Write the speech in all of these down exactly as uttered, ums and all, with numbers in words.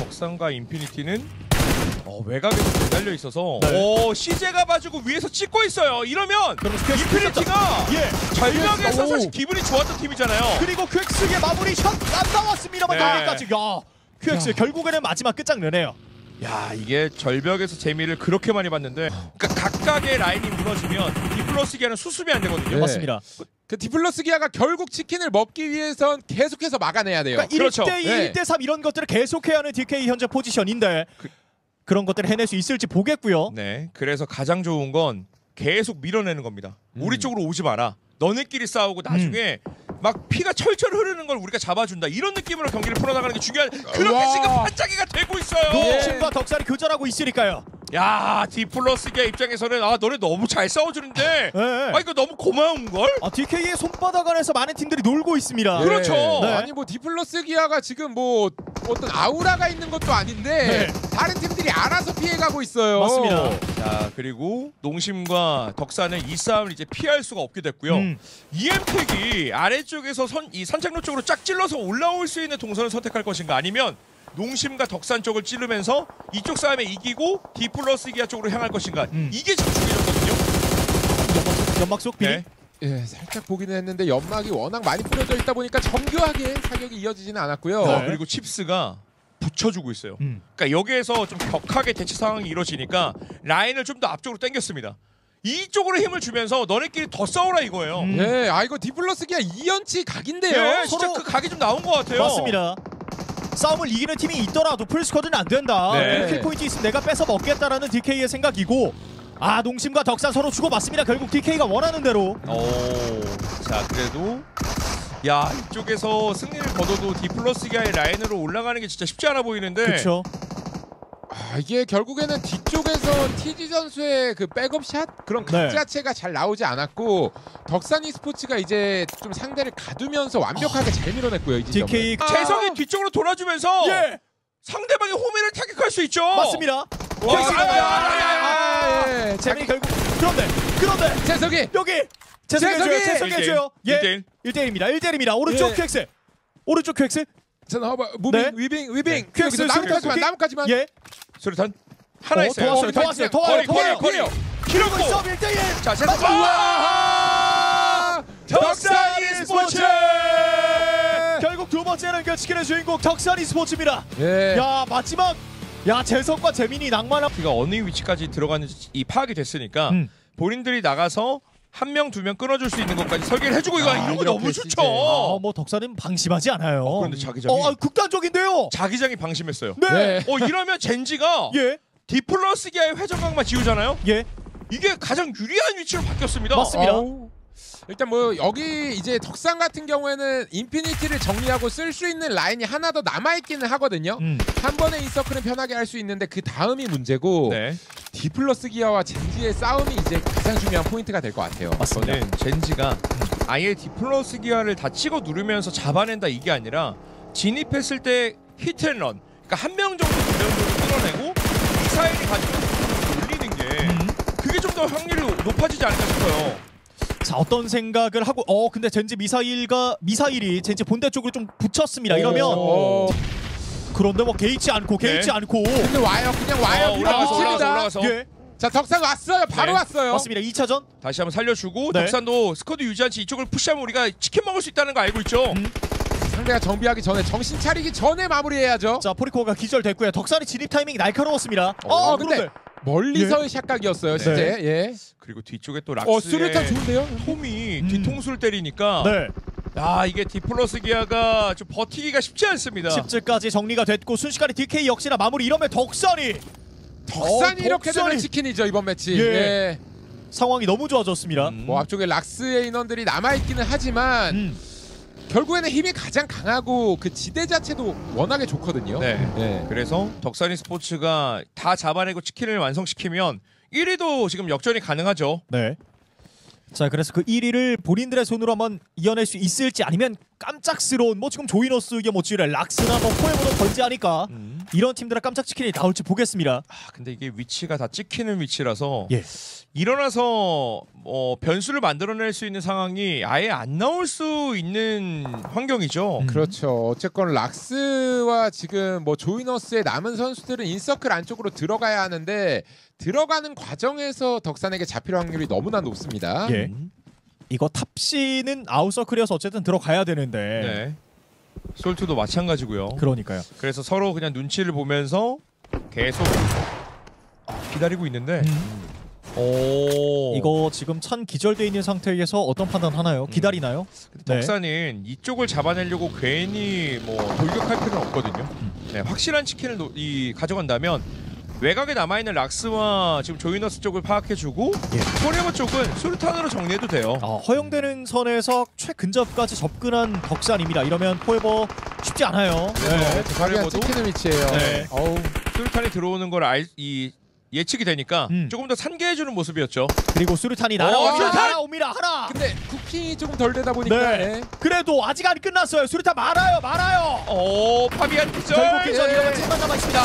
덕산과 인피니티는 어, 외곽에서 매달려 있어서 네. 오, 씨제가 봐주고 위에서 찍고 있어요. 이러면 인피니티가 예. 전력에서 오. 사실 기분이 좋았던 팀이잖아요. 그리고 퀵스의 마무리 샷 안 나왔습니다만 네. 여기까지. 야, 퀵스 결국에는 마지막 끝장내네요. 야, 이게 절벽에서 재미를 그렇게 많이 봤는데 그러니까 각각의 라인이 무너지면 디플러스 기아는 수습이 안 되거든요. 네. 맞습니다. 그 디플러스 기아가 결국 치킨을 먹기 위해선 계속해서 막아내야 돼요. 그러니까 그렇죠. 일 대 이, 네. 일 대 삼 이런 것들을 계속해야 하는 디케이 현재 포지션인데 그, 그런 것들을 해낼 수 있을지 보겠고요. 네, 그래서 가장 좋은 건 계속 밀어내는 겁니다. 음. 우리 쪽으로 오지 마라. 너네끼리 싸우고 나중에 막 피가 철철 흐르는 걸 우리가 잡아준다. 이런 느낌으로 경기를 풀어나가는 게 중요한 그렇게 와. 지금 반짝이가 되고 있어요. 농심과 덕산이 교전하고 있으니까요. 야, 디플러스 기아 입장에서는 아 너네 너무 잘 싸워주는데 네. 아 이거 너무 고마운 걸? 아, 디케이의 손바닥 안에서 많은 팀들이 놀고 있습니다. 예. 그렇죠. 네. 아니 뭐 디플러스 기아가 지금 뭐 어떤 아우라가 있는 것도 아닌데 네. 다른 팀들이 알아서 피해가고 있어요. 맞습니다. 자, 그리고 농심과 덕산은 이 싸움을 이제 피할 수가 없게 됐고요. 음. 이엠팩이 아래쪽에서 선, 이 산책로 쪽으로 쫙 찔러서 올라올 수 있는 동선을 선택할 것인가 아니면 농심과 덕산 쪽을 찌르면서 이쪽 싸움에 이기고 디플러스 기아 쪽으로 향할 것인가 음. 이게 지금 중요하거든요. 연막, 연막 속 비리. 네. 예, 살짝 보기는 했는데 연막이 워낙 많이 뿌려져 있다 보니까 정교하게 사격이 이어지지는 않았고요. 어, 네. 그리고 칩스가 붙여주고 있어요. 음. 그러니까 여기에서 좀 격하게 대치 상황이 이루어지니까 라인을 좀 더 앞쪽으로 당겼습니다. 이쪽으로 힘을 주면서 너네끼리 더 싸우라 이거예요. 음. 예, 아 이거 디플러스 기아 이 연치 각인데요. 네, 진짜 서로- 그 각이 좀 나온 것 같아요. 맞습니다. 싸움을 이기는 팀이 있더라도 풀스쿼드는 안 된다. 네. 킬 포인트 있으면 내가 뺏어 먹겠다라는 디케이의 생각이고, 아, 농심과 덕산 서로 주고받습니다. 결국 디케이가 원하는 대로. 오, 자 그래도 야 이쪽에서 승리를 거둬도 디플러스 기아의 라인으로 올라가는 게 진짜 쉽지 않아 보이는데. 그렇죠. 아, 이게 결국에는 뒤쪽에서 티지 선수의 그 백업샷 그런 각 네. 자체가 잘 나오지 않았고 덕산 e스포츠가 이제 좀 상대를 가두면서 완벽하게 잘 밀어냈고요. 이 지점을. 디케이 아, 재성이 뒤쪽으로 돌아주면서 예, 상대방의 호미를 타격할 수 있죠. 맞습니다. 와, 킥스가 아, 돼요. 아, 아, 아, 아, 예. 재민이 결국 그런데 그런데 재석이 여기 재성해줘요. 재성이! 재성해줘요. 예, 일 대 일. 일 대 일입니다. 일 대 일입니다. 오른쪽 예. 퀵스, 오른쪽 퀵스. 전 허버 무빙 네. 위빙 위빙 네. 여기서 퀵스, 나뭇가지만 스루탄 나뭇가지만 예, 수류탄 하나 어, 있어요. 더 왔어요, 수류탄 더 왔어요, 있어요. 더 와요, 거리 더 거리 와요. 거리. 이러고 키로고. 있어 일 대 일. 자, 재성. 와! 덕산 e스포츠. 결국 두 번째 연결시키는 주인공 덕산 e스포츠입니다. 예. 야, 마지막, 야, 재석과 재민이 낭만한. 그가 어느 위치까지 들어가는지 이 파악이 됐으니까 음. 본인들이 나가서 한 명 두 명 끊어줄 수 있는 것까지 설계를 해주고 이거 아, 이런 거 이렇게 너무 진짜. 좋죠. 아, 뭐 덕산은 방심하지 않아요. 어, 그런데 자기장이 어, 아, 극단적인데요. 자기장이 방심했어요. 네. 네. 어 이러면 젠지가 예, 디플러스 기아의 회전각만 지우잖아요. 예, 이게 가장 유리한 위치로 바뀌었습니다. 맞습니다. 어우. 일단 뭐 여기 이제 덕산 같은 경우에는 인피니티를 정리하고 쓸 수 있는 라인이 하나 더 남아있기는 하거든요. 음. 한 번에 인서클은 편하게 할 수 있는데 그 다음이 문제고 네, 디플러스 기아와 젠지의 싸움이 이제 가장 중요한 포인트가 될 것 같아요. 맞습니다. 저는 젠지가 아예 디플러스 기아를 다 찍어 누르면서 잡아낸다 이게 아니라 진입했을 때 히트앤런, 그러니까 한 명 정도 두 명 정도 끌어내고 미사일이 가지고 올리는 게 음. 그게 좀 더 확률이 높아지지 않을까 싶어요. 자, 어떤 생각을 하고, 어, 근데 젠지 미사일과 미사일이 젠지 본대 쪽으로 좀 붙였습니다. 이러면 오. 그런데 뭐 개의치 않고 개의치 네. 않고. 근데 와요, 그냥 와요. 어, 올라가서 올라가서 밀어붙입니다. 올라가서 예, 자, 덕산 왔어요. 바로 네. 왔어요. 맞습니다. 이 차전. 다시 한번 살려주고 네. 덕산도 스쿼드 유지한 채 이쪽을 푸시하면 우리가 치킨 먹을 수 있다는 거 알고 있죠. 음. 상대가 정비하기 전에 정신 차리기 전에 마무리해야죠. 자, 포리코가 기절됐고요. 덕산의 진입 타이밍이 날카로웠습니다. 어, 어, 근데 그런데 멀리서의 샷각이었어요, 네. 실제. 예. 그리고 뒤쪽에 또 어, 락스의 수류탄 좋은데요? 톰이 음. 뒤통수를 때리니까 네, 야 이게 디플러스 기아가 좀 버티기가 쉽지 않습니다. 칩즈까지 정리가 됐고 순식간에 디케이 역시나 마무리. 이러면 덕산이 덕산이 어, 이렇게 되면 덕산이. 치킨이죠, 이번 매치. 예. 예. 상황이 너무 좋아졌습니다. 음. 뭐 앞쪽에 락스의 인원들이 남아있기는 하지만 음. 결국에는 힘이 가장 강하고 그 지대 자체도 워낙에 좋거든요. 네. 예. 그래서 덕산이 스포츠가 다 잡아내고 치킨을 완성시키면 일 위도 지금 역전이 가능하죠. 네. 자, 그래서 그 일 위를 본인들의 손으로 한번 이어낼 수 있을지 아니면 깜짝스러운 뭐 지금 조이너스의 뭐 지뢰 락스나 뭐 포에모도 건재하니까 음. 이런 팀들의 깜짝 치킨이 나올지 보겠습니다. 아, 근데 이게 위치가 다 찍히는 위치라서 예. 일어나서 뭐 변수를 만들어낼 수 있는 상황이 아예 안 나올 수 있는 환경이죠. 음. 그렇죠. 어쨌건 락스와 지금 뭐 조이너스의 남은 선수들은 인서클 안쪽으로 들어가야 하는데 들어가는 과정에서 덕산에게 잡힐 확률이 너무나 높습니다. 예. 음. 이거 탑시는 아웃서클이어서 어쨌든 들어가야 되는데 네. 솔트도 마찬가지고요. 그러니까요. 그래서 서로 그냥 눈치를 보면서 계속 기다리고 있는데 음. 오 이거 지금 찬 기절돼 있는 상태에서 어떤 판단 하나요? 기다리나요? 네. 덕산은 이쪽을 잡아내려고 괜히 뭐 돌격할 필요는 없거든요. 네, 확실한 치킨을 노, 이 가져간다면 외곽에 남아있는 락스와 지금 조이너스 쪽을 파악해주고 예. 포레모 쪽은 수류탄으로 정리해도 돼요. 어, 허용되는 선에서 최근접까지 접근한 덕산입니다. 이러면 포에버 쉽지 않아요. 네. 자기가 포레모도 찍히는 위치예요. 네. 어우. 수류탄이 들어오는 걸 알, 이 예측이 되니까 음. 조금 더 산계해주는 모습이었죠. 그리고 수류탄이 날아옵니다. 수류탄! 날아옵니다. 하나. 근데 쿠킹이 조금 덜 되다 보니까 네. 네. 그래도 아직 안 끝났어요. 수류탄 말아요. 말아요. 오 파비안 기절. 결국 기절 예. 이러면 칠만 남아 있습니다.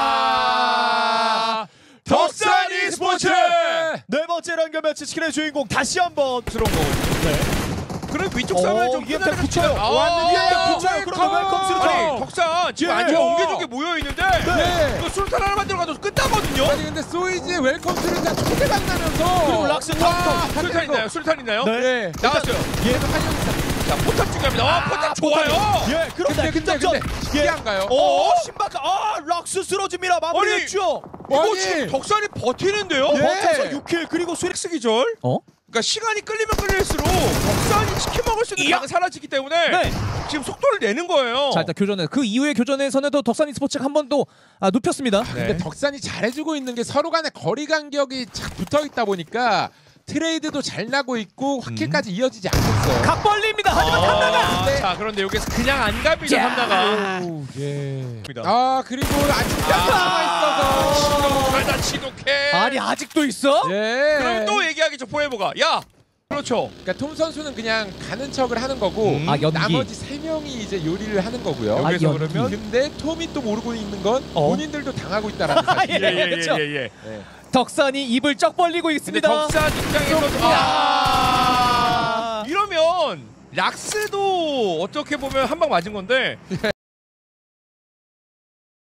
아, 덕산 e스포츠 네 번째 런겨 매치 치킨의 주인공 다시 한번 스러운 거거든요. 네. 그럼 위쪽 사을 좀 이에 끝내는 붙여요. 아, 왔는데 아, 붙여요. 그런데 웰컴 수류탄. 아니 덕산 지금 예. 안쪽에 어. 옹기종기 모여 있는데 네. 그 수류탄 하나만 들어가도 끝나거든요. 아니 근데 소이지의 웰컴 수류탄 초대박 나면서 그리고 락스 탑. 수류탄 있나요? 수류탄 있나요? 네. 네. 나왔어요. 예. 자 포탑 중요합니다. 아, 포탑 좋아요. 예. 그런데 근데 근데 근접전. 근데 신기한가요? 어, 신박한. 아, 락스 쓰러집니다. 마무리했죠. 이거 아니. 지금 덕산이 버티는데요. 예. 버텨서 육 킬 그리고 수리 스 기절. 어? 그러니까 시간이 끌리면 끌릴수록 덕산이 치킨 먹을 수 있는 이야. 강이 사라지기 때문에 네. 지금 속도를 내는 거예요. 자 일단 교전에 그 이후의 교전에서는 덕산 e스포츠가 한 번 더 아, 눕혔습니다. 네. 근데 덕산이 잘해주고 있는 게 서로 간의 거리 간격이 착 붙어 있다 보니까 트레이드도 잘 나고 있고 확킬까지 이어지지 않고 있어요. 각 벌립니다. 하지만 탐나가. 아, 네. 자 그런데 여기서 그냥 안 갑니다. 야. 삼나가. 오, 예. 입니다. 아 그리고 아직 남아 있어서. 지독하다 지독해. 아니 아직도 있어? 예. 그럼 또 얘기하겠죠 포에버가. 야 그렇죠. 그러니까 톰 선수는 그냥 가는 척을 하는 거고 음. 아, 연기. 나머지 세 명이 이제 요리를 하는 거고요. 여기서 아, 연기. 그러면 근데 톰이 또 모르고 있는 건 어? 본인들도 당하고 있다라는 사실. 예, 그렇죠. 예예예예. 네. 덕산이 입을 쩍 벌리고 근데 있습니다. 덕산 입장에서도 아 이러면 락스도 어떻게 보면 한 방 맞은 건데